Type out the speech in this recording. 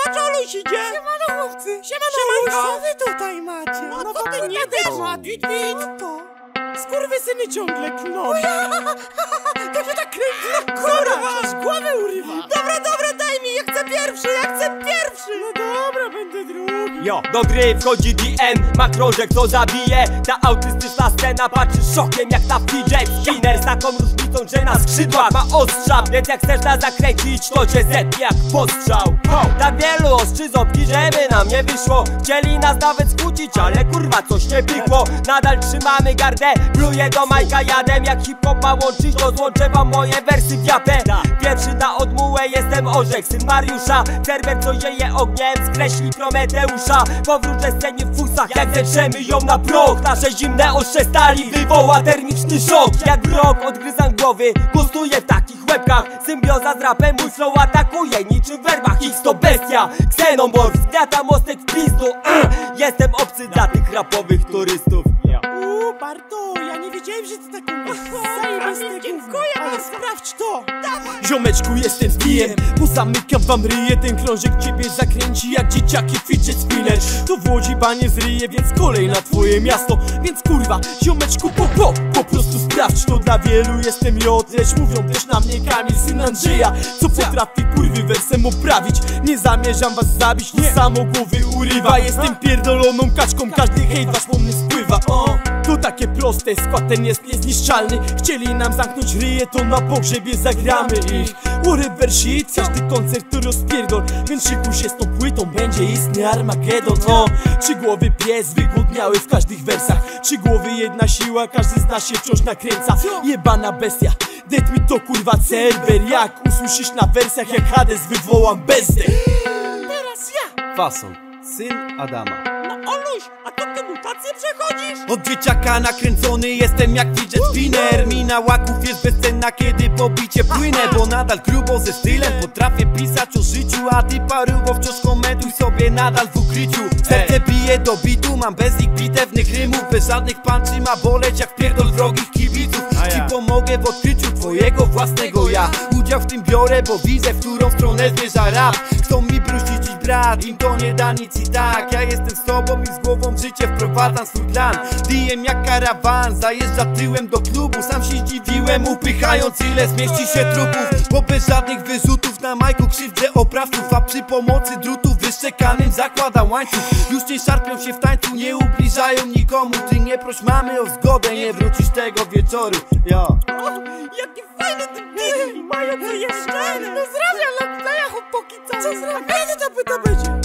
patrz, Oluś idzie! Siemano chłopcy! Siemano! Co wy tutaj macie? No co ty nie też? No to... Skurwysyny ciągle klną! To się tak kręci! No kurwa, aż głowę urywa! Dobra, daj mi! Ja chcę pierwszy! No dobra, będę drugi! Jo, do gry wchodzi DN, ma krążek, co zabije. Ta autystyczna scena patrzy szokiem jak na DJ Skinner. Z taką różnicą, że na skrzydłach ma ostrza. Więc jak chcesz nas zakręcić, to cię zetnie jak postrzał. Tak wielu ostrzy ząbki, żeby nam nie wyszło. Chcieli nas nawet skłócić, ale kurwa coś nie pykło. Nadal trzymamy gardę, pluję do Majka jadem. Jak hip-hop ma łączyć, to złączę wam moje wersy w japę. Pierwszy na odmułę jestem Orzech, syn Mariusza. Serwer, co zieje ogniem, skreśli Prometeusza. Powrócę scenie w fusach, jak zetrzemy ją na proch. Nasze zimne ostrze stali wywoła termiczny szok. Jak rok odgryzam głowy, gustuję w takich łebkach. Symbioza z rapem, mój flow atakuje niczym w werbach. X to bestia, Xenomorph, zgniata mostek w pizdu. Jestem obcy dla tych rapowych turystów. Barto, ja nie wiedziałem, że ty taką zajebistego. Dziękuję, Ale sprawdź to! Ziomeczku, jestem zbijem, bo zamykam wam ryję. Ten krążek ciebie zakręci jak dzieciaki fidget spinner. To w Łodzi banie zryje, więc kolej na twoje miasto. Więc kurwa, ziomeczku, po prostu sprawdź to. Dla wielu jestem J, lecz mówią też na mnie Kamil, syn Andrzeja, co potrafi kurwy wersem oprawić. Nie zamierzam was zabić, to samo głowy urywa. Jestem pierdoloną kaczką, każdy hejt wasz po mnie spływa. To takie proste, skład ten jest niezniszczalny. Chcieli nam zamknąć ryje, to na pogrzebie zagramy ich. Whatever shit, każdy koncert to rozpierdol. Więc szykuj się z tą płytą, będzie istny Armagedon. Trzy głowy pies, wygłodniały w każdych wersach. Trzy głowy, jedna siła, każdy z nas się wciąż nakręca. Jebana bestia, dead mi to kurwa serwer. Jak usłyszysz na wersjach, jak Hades wywołam bezdę. Teraz ja! Fason, syn Adama. No Oluś, a to ty mutację przechodzisz? Od dzieciaka nakręcony jestem jak fidget spinner. Mina łaków jest bezcenna, kiedy pobicie płynę. Bo nadal grubo ze stylem potrafię pisać o życiu. A ty paruwo wciąż komentuj sobie nadal w ukryciu. Serce bije do bitu, mam bez nich bitewnych rymów. Bez żadnych panczy ma boleć jak pierdol wrogich kibiców. Ci pomogę w odkryciu twojego własnego ja. Udział w tym biorę, bo widzę, w którą stronę zmierza rap. Chcą mi bruścić brat, im to nie da nic i tak. Ja jestem z tobą i z głową w życie wprowadzam swój plan. DM jak karawan, zajeżdża tyłem do klubu. Sam się zdziwiłem, upychając ile zmieści się trupów. Bo bez żadnych wyrzutów na majku krzywdzę oprawców. A przy pomocy drutów wyszczekanym zakładam łańcuch. Już nie szarpią się w tańcu, nie ubliżają nikomu. Ty nie proś mamy o zgodę, nie wrócisz tego wieczoru. Jaki fajny ty deal! I mają co jeszcze! Pozdrawiam, Lokleja, chłopaki, co zrobię? Kiedy to będzie?